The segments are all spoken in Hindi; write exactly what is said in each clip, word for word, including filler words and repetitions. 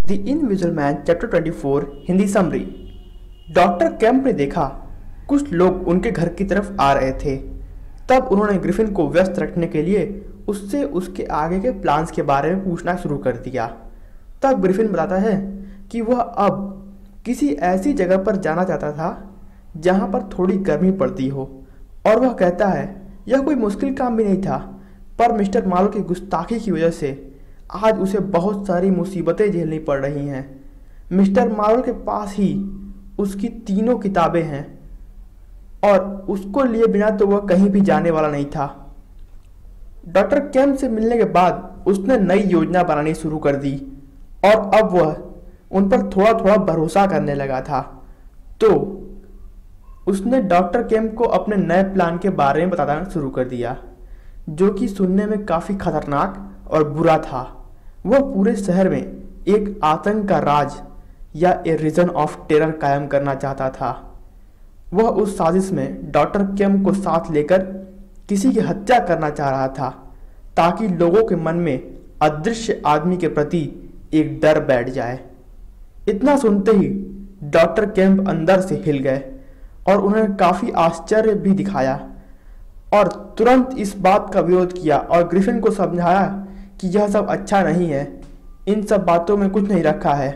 The invisible man chapter twenty four Hindi summary. Doctor Kemp ने देखा कुछ लोग उनके घर की तरफ आ रहे थे। तब उन्होंने ग्रिफिन को व्यस्त रखने के लिए उससे उसके आगे के प्लान्स के बारे में पूछना शुरू कर दिया। तब ग्रिफिन बताता है कि वह अब किसी ऐसी जगह पर जाना चाहता था जहां पर थोड़ी गर्मी पड़ती हो, और वह कहता है यह कोई मुश्किल काम भी नहीं था, पर मिस्टर मार्वल की गुस्ताखी की वजह से आज उसे बहुत सारी मुसीबतें झेलनी पड़ रही हैं। मिस्टर मार्वल के पास ही उसकी तीनों किताबें हैं और उसको लिए बिना तो वह कहीं भी जाने वाला नहीं था। डॉक्टर कैम्प से मिलने के बाद उसने नई योजना बनानी शुरू कर दी और अब वह उन पर थोड़ा थोड़ा भरोसा करने लगा था। तो उसने डॉक्टर कैम्प को अपने नए प्लान के बारे में बताना शुरू कर दिया, जो कि सुनने में काफ़ी खतरनाक और बुरा था। वह पूरे शहर में एक आतंक का राज या ए रीजन ऑफ टेरर कायम करना चाहता था। वह उस साजिश में डॉक्टर कैम्प को साथ लेकर किसी की हत्या करना चाह रहा था, ताकि लोगों के मन में अदृश्य आदमी के प्रति एक डर बैठ जाए। इतना सुनते ही डॉक्टर कैम्प अंदर से हिल गए और उन्होंने काफ़ी आश्चर्य भी दिखाया और तुरंत इस बात का विरोध किया और ग्रिफिन को समझाया कि यह सब अच्छा नहीं है, इन सब बातों में कुछ नहीं रखा है।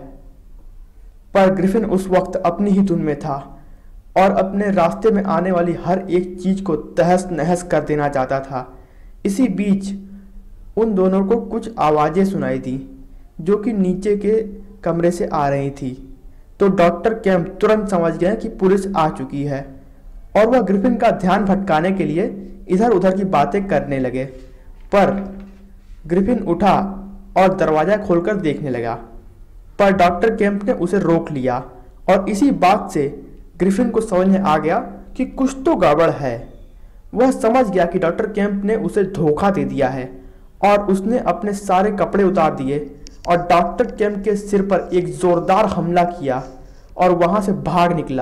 पर ग्रिफिन उस वक्त अपनी ही धुन में था और अपने रास्ते में आने वाली हर एक चीज को तहस नहस कर देना चाहता था। इसी बीच उन दोनों को कुछ आवाज़ें सुनाई दी जो कि नीचे के कमरे से आ रही थी। तो डॉक्टर कैम्प तुरंत समझ गए कि पुलिस आ चुकी है और वह ग्रिफिन का ध्यान भटकाने के लिए इधर उधर की बातें करने लगे। पर ग्रिफिन उठा और दरवाज़ा खोलकर देखने लगा, पर डॉक्टर कैम्प ने उसे रोक लिया और इसी बात से ग्रिफिन को समझ में आ गया कि कुछ तो गड़बड़ है। वह समझ गया कि डॉक्टर कैम्प ने उसे धोखा दे दिया है और उसने अपने सारे कपड़े उतार दिए और डॉक्टर कैम्प के सिर पर एक जोरदार हमला किया और वहां से भाग निकला।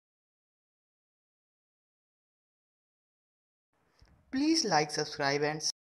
Please like, subscribe and